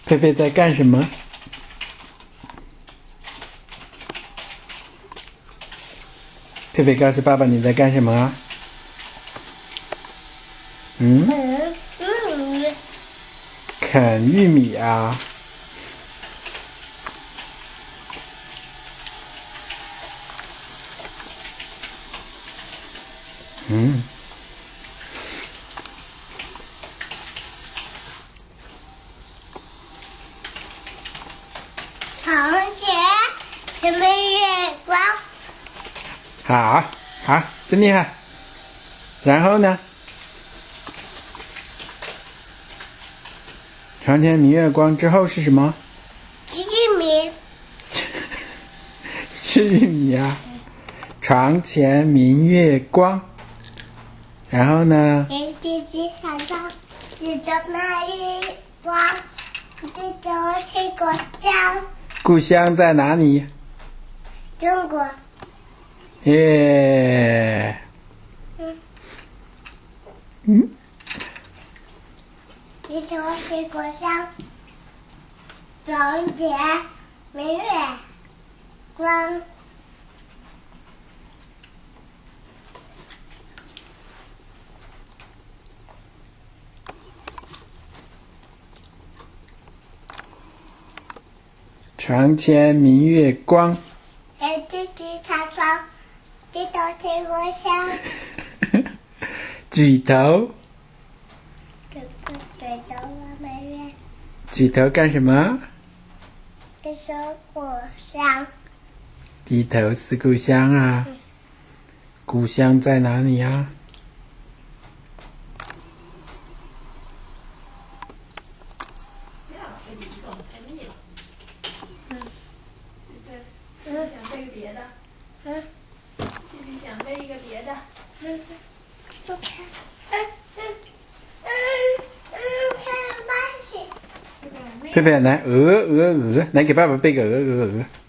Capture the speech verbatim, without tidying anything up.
佩佩在干什么？佩佩告诉爸爸你在干什么啊？嗯？啃玉米啊。嗯。 长街前面月光。 好，好，真厉害。然后呢？床前明月光之后是什么？ 吃玉米。 吃玉米啊。床前明月光。然后呢？ 一只鸡上上，指着那月光，指着是故乡。 故乡在哪里？ 中国。 耶。 嗯。 嗯。 指着是故乡。床前明月光。 床前明月光。 一只鸡上床，指着是故乡。 举头。 这个举头望明月。 举头干什么？ 这是故乡。 低头思故乡啊。嗯、故乡在哪里啊？ 嗯，想背个别的。嗯。心里想背一个别的。嗯。 不看。嗯嗯嗯嗯，看吧去。 佩佩来，鹅鹅鹅，来给爸爸背个鹅鹅鹅。